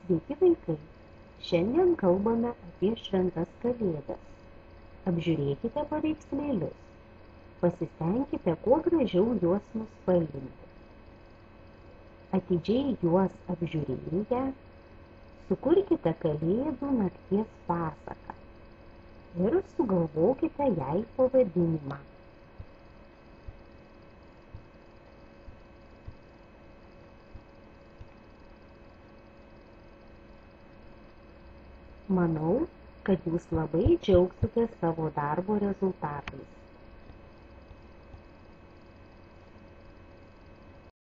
Sveiki vaikai! Šiandien kalbame apie šventas kalėdas. Apžiūrėkite paveikslėlius. Pasistengkite kuo gražiau juos nuspalvinti. Atidžiai juos apžiūrėję, sukurkite kalėdų nakties pasaką ir sugalvokite jai pavadinimą. Manau, kad jūs labai džiaugsitės savo darbo rezultatais.